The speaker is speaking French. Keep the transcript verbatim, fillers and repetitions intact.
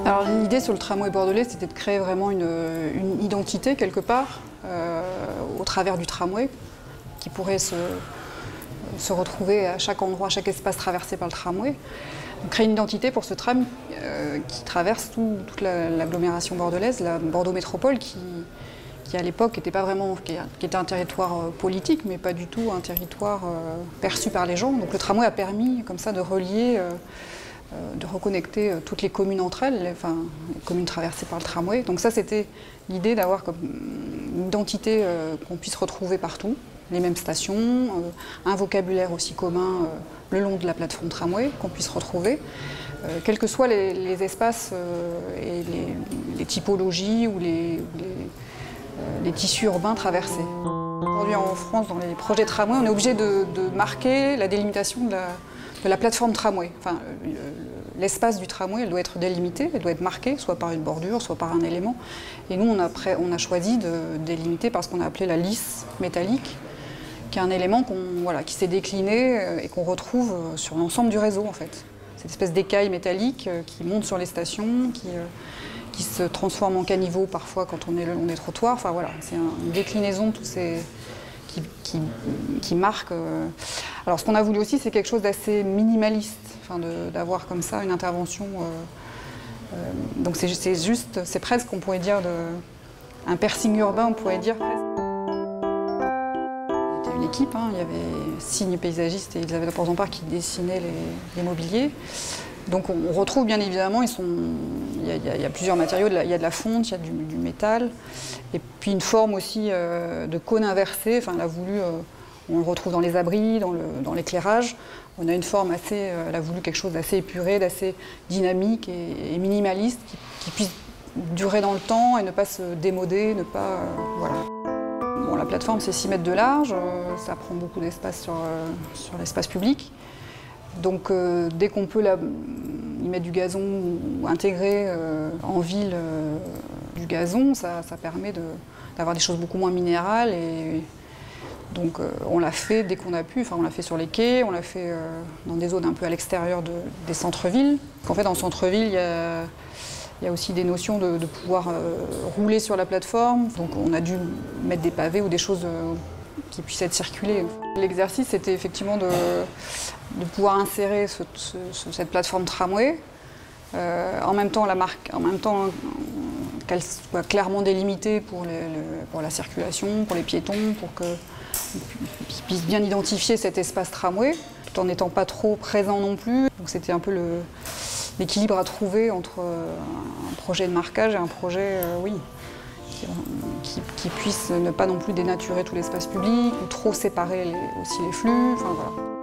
Alors l'idée sur le tramway bordelais, c'était de créer vraiment une, une identité quelque part euh, au travers du tramway qui pourrait se, se retrouver à chaque endroit, à chaque espace traversé par le tramway. Donc, créer une identité pour ce tram euh, qui traverse tout, toute l'agglomération bordelaise, la Bordeaux Métropole, qui, qui à l'époque n'était pas vraiment, qui, qui était un territoire politique, mais pas du tout un territoire euh, perçu par les gens. Donc le tramway a permis comme ça de relier, euh, de reconnecter toutes les communes entre elles, les, enfin, les communes traversées par le tramway. Donc ça, c'était l'idée d'avoir comme une identité euh, qu'on puisse retrouver partout, les mêmes stations, euh, un vocabulaire aussi commun euh, le long de la plateforme tramway qu'on puisse retrouver, euh, quels que soient les, les espaces euh, et les, les typologies ou les, les, euh, les tissus urbains traversés. Aujourd'hui en France, dans les projets tramway, on est obligé de, de marquer la délimitation de la, de la plateforme tramway. Enfin, l'espace du tramway, elle doit être délimitée, elle doit être marquée, soit par une bordure, soit par un élément. Et nous, on a, on a choisi de délimiter par ce qu'on a appelé la lisse métallique, qui est un élément qu'on, voilà, qui s'est décliné et qu'on retrouve sur l'ensemble du réseau en fait. Cette espèce d'écaille métallique qui monte sur les stations, qui, qui se transforme en caniveau parfois quand on est le long des trottoirs. Enfin voilà, c'est une déclinaison de tous ces qui, qui, qui marque. Alors ce qu'on a voulu aussi, c'est quelque chose d'assez minimaliste, enfin d'avoir comme ça une intervention. Euh, euh, donc c'est juste, c'est presque, on pourrait dire, de, un piercing urbain, on pourrait dire presque. Une équipe, hein, il y avait Signe paysagiste et Elisabeth Porzampar qui dessinaient les, les mobiliers. Donc on, on retrouve bien évidemment, ils sont, il, y a, il, y a, il y a plusieurs matériaux, il y a de la fonte, il y a du, du métal, et puis une forme aussi euh, de cône inversé. Enfin, elle a voulu, euh, on le retrouve dans les abris, dans l'éclairage. On a une forme assez, euh, elle a voulu quelque chose d'assez épuré, d'assez dynamique et, et minimaliste, qui, qui puisse durer dans le temps et ne pas se démoder, ne pas, euh, voilà. Bon, la plateforme, c'est six mètres de large, euh, ça prend beaucoup d'espace sur, euh, sur l'espace public. Donc euh, dès qu'on peut la, y mettre du gazon ou intégrer euh, en ville euh, du gazon, ça, ça permet d'avoir de, des choses beaucoup moins minérales. Et, donc euh, on l'a fait dès qu'on a pu, enfin on l'a fait sur les quais, on l'a fait euh, dans des zones un peu à l'extérieur de, des centres-villes. En fait, dans le centre-ville, il y a... Il y a aussi des notions de, de pouvoir euh, rouler sur la plateforme. Donc on a dû mettre des pavés ou des choses euh, qui puissent être circulées. L'exercice, c'était effectivement de, de pouvoir insérer ce, ce, cette plateforme tramway, euh, en même temps la marque, en même temps qu'elle soit clairement délimitée pour, les, le, pour la circulation, pour les piétons, pour qu'ils puissent bien identifier cet espace tramway, tout en n'étant pas trop présent non plus. Donc c'était un peu le l'équilibre à trouver entre un projet de marquage et un projet, euh, oui, qui, qui, qui puisse ne pas non plus dénaturer tout l'espace public ou trop séparer les, aussi les flux. Enfin, voilà.